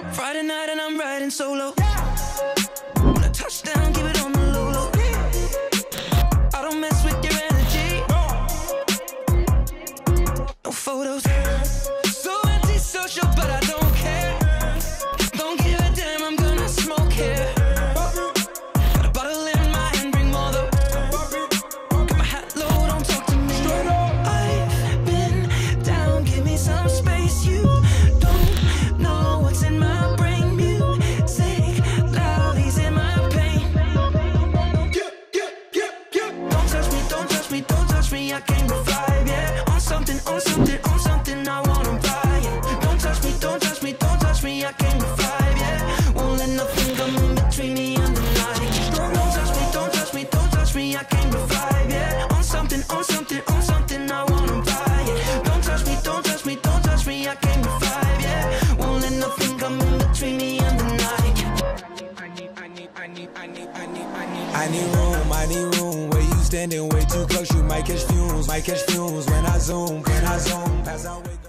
Friday night and I'm riding solo. When I touch down, keep it on the low low. I don't mess with your energy. No photos. So antisocial, but I don't care. Don't give a damn, I'm gonna smoke here. Got a bottle in my hand, bring more though. Got my hat low, don't talk to me. I've been down, give me some space. You don't know what's in my brain. Music loud, easing my pain. Don't touch me, don't touch me, don't touch me. I came to vibe, yeah. On something, on something, on something. I wanna buy it. Don't touch me, don't touch me, don't touch me. I came to vibe, yeah. Won't let nothing come in between me and the night. Don't touch me, don't touch me, don't touch me. I came to vibe, yeah. On something, on something, on something. I wanna buy it. Don't touch me, don't touch me, don't touch me. I came to vibe, yeah. Won't let nothing come in between me and the night. I need room. Where you standing way too close, you might catch fumes when I zoom, pass out, wake up.